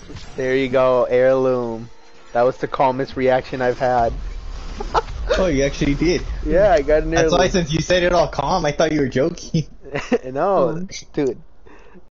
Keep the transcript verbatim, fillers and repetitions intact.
There you go, heirloom. That was the calmest reaction I've had. Oh, you actually did. Yeah, I got an heirloom. That's why since you said it all calm, I thought you were joking. No, Oh. dude.